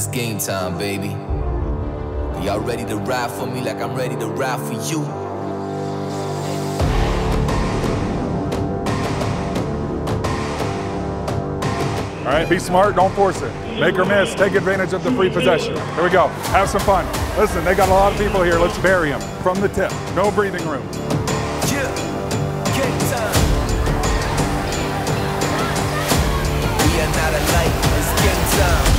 it's game time, baby. Y'all ready to ride for me like I'm ready to ride for you? All right, be smart, don't force it. Make or miss, take advantage of the free possession. Here we go, have some fun. Listen, they got a lot of people here, let's bury them from the tip. No breathing room. Yeah, game time. We are not alike, it's game time.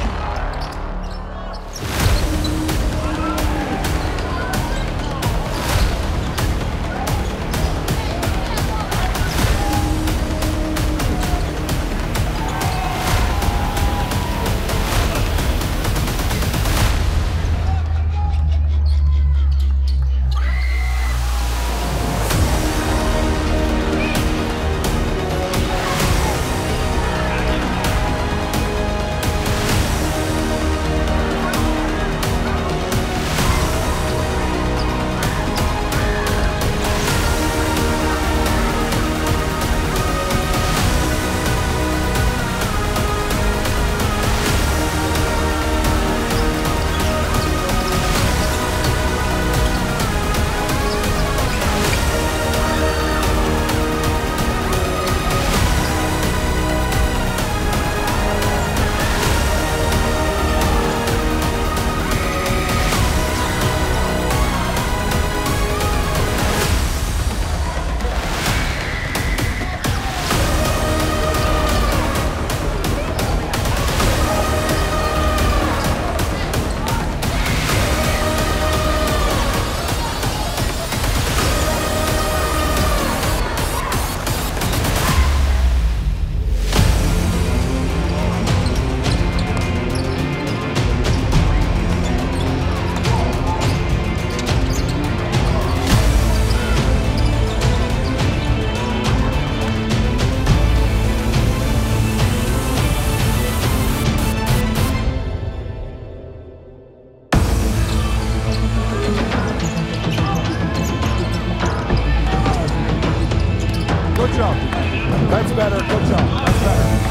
Good job. That's better, good job, that's better.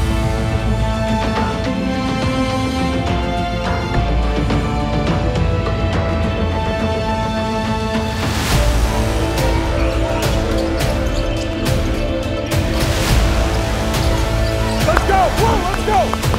Let's go, whoa, let's go!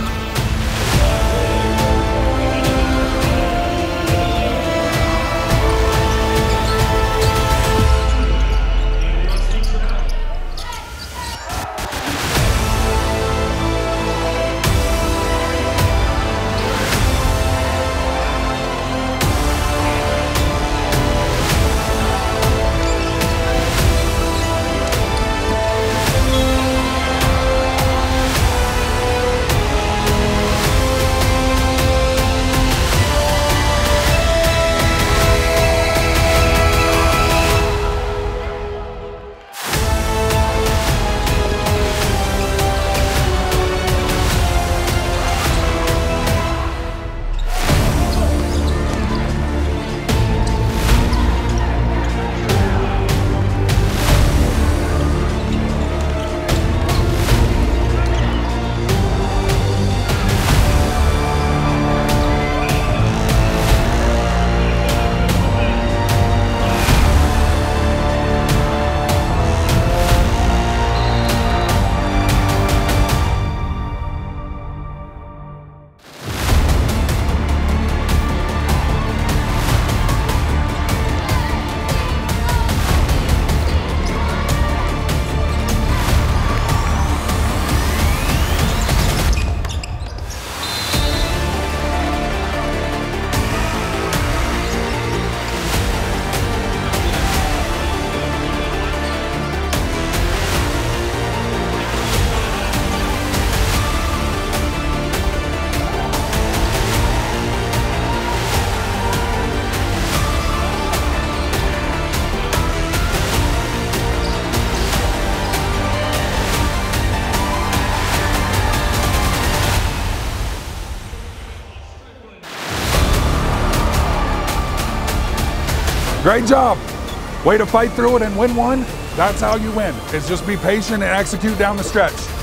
Great job. Way to fight through it and win one. That's how you win, is just be patient and execute down the stretch.